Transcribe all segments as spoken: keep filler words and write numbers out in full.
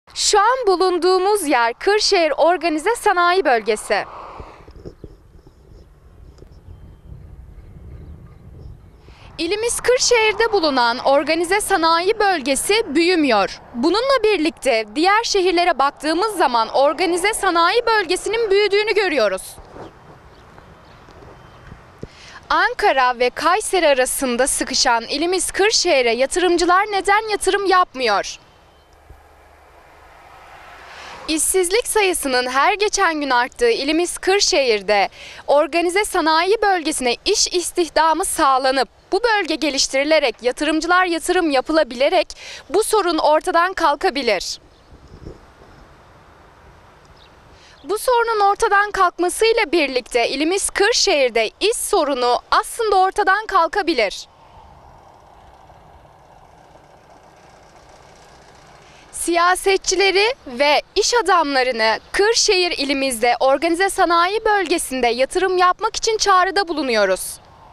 Şu an bulunduğumuz yer Kırşehir Organize Sanayi Bölgesi. İlimiz Kırşehir'de bulunan organize sanayi bölgesi büyümüyor. Bununla birlikte diğer şehirlere baktığımız zaman organize sanayi bölgesinin büyüdüğünü görüyoruz. Ankara ve Kayseri arasında sıkışan ilimiz Kırşehir'e yatırımcılar neden yatırım yapmıyor? İşsizlik sayısının her geçen gün arttığı ilimiz Kırşehir'de organize sanayi bölgesine iş istihdamı sağlanıp bu bölge geliştirilerek yatırımcılar yatırım yapılabilerek bu sorun ortadan kalkabilir. Bu sorunun ortadan kalkmasıyla birlikte ilimiz Kırşehir'de iş sorunu aslında ortadan kalkabilir. Siyasetçileri ve iş adamlarını Kırşehir ilimizde organize sanayi bölgesinde yatırım yapmak için çağrıda bulunuyoruz.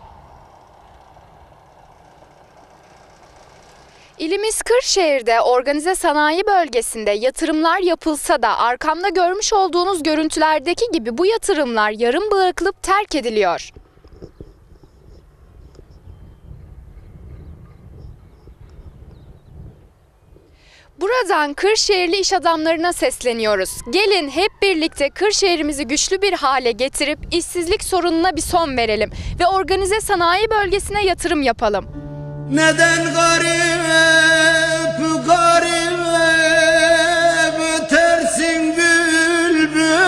İlimiz Kırşehir'de organize sanayi bölgesinde yatırımlar yapılsa da arkamda görmüş olduğunuz görüntülerdeki gibi bu yatırımlar yarım bırakılıp terk ediliyor. Buradan Kırşehirli iş adamlarına sesleniyoruz. Gelin hep birlikte Kırşehir'imizi güçlü bir hale getirip işsizlik sorununa bir son verelim ve organize sanayi bölgesine yatırım yapalım. Neden garip garip ötersin bülbül?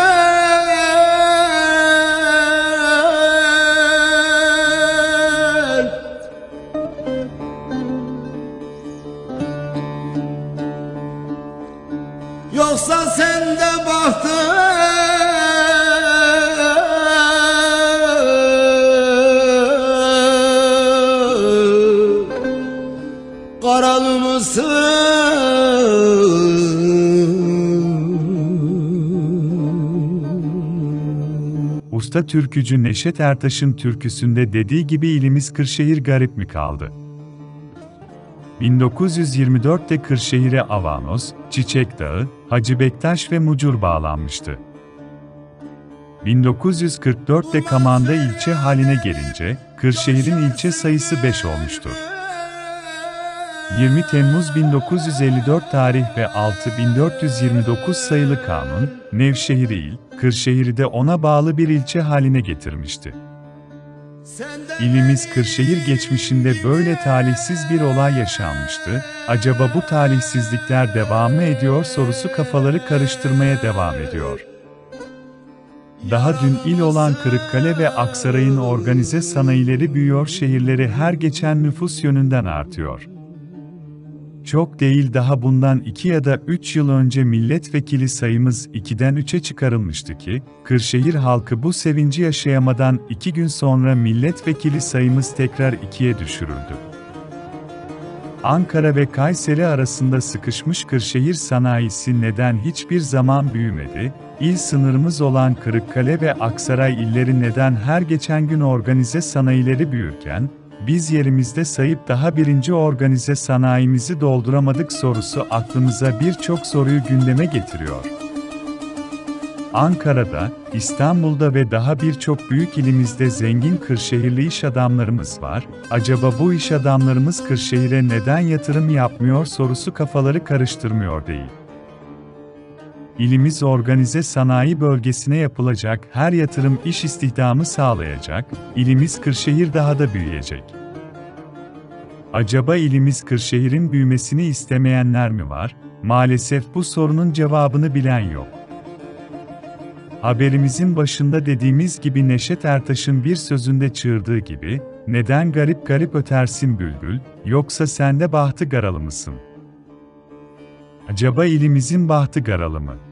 Yoksa sen de bahtın karalı mısın? Usta türkücü Neşet Ertaş'ın türküsünde dediği gibi ilimiz Kırşehir garip mi kaldı? bin dokuz yüz yirmi dörtte Kırşehir'e Avanos, Çiçek Dağı, Hacı Bektaş ve Mucur bağlanmıştı. bin dokuz yüz kırk dörtte Kamanda ilçe haline gelince, Kırşehir'in ilçe sayısı beş olmuştur. yirmi Temmuz bin dokuz yüz elli dört tarih ve altı bin dört yüz yirmi dokuz sayılı kanun, Nevşehir il, Kırşehir'i de ona bağlı bir ilçe haline getirmişti. İlimiz Kırşehir geçmişinde böyle talihsiz bir olay yaşanmıştı. Acaba bu talihsizlikler devam mı ediyor sorusu kafaları karıştırmaya devam ediyor. Daha dün il olan Kırıkkale ve Aksaray'ın organize sanayileri büyüyor, şehirleri her geçen nüfus yönünden artıyor. Çok değil, daha bundan iki ya da üç yıl önce milletvekili sayımız ikiden üçe çıkarılmıştı ki, Kırşehir halkı bu sevinci yaşayamadan iki gün sonra milletvekili sayımız tekrar ikiye düşürüldü. Ankara ve Kayseri arasında sıkışmış Kırşehir sanayisi neden hiçbir zaman büyümedi? İl sınırımız olan Kırıkkale ve Aksaray illeri neden her geçen gün organize sanayileri büyürken, biz yerimizde sayıp daha birinci organize sanayimizi dolduramadık sorusu aklımıza birçok soruyu gündeme getiriyor. Ankara'da, İstanbul'da ve daha birçok büyük ilimizde zengin Kırşehirli iş adamlarımız var. Acaba bu iş adamlarımız Kırşehir'e neden yatırım yapmıyor sorusu kafaları karıştırmıyor değil. İlimiz organize sanayi bölgesine yapılacak her yatırım iş istihdamı sağlayacak, ilimiz Kırşehir daha da büyüyecek. Acaba ilimiz Kırşehir'in büyümesini istemeyenler mi var? Maalesef bu sorunun cevabını bilen yok. Haberimizin başında dediğimiz gibi Neşet Ertaş'ın bir sözünde çığırdığı gibi, neden garip garip ötersin bülbül, yoksa sen de bahtı garalı mısın? Acaba ilimizin bahtı garalı mı?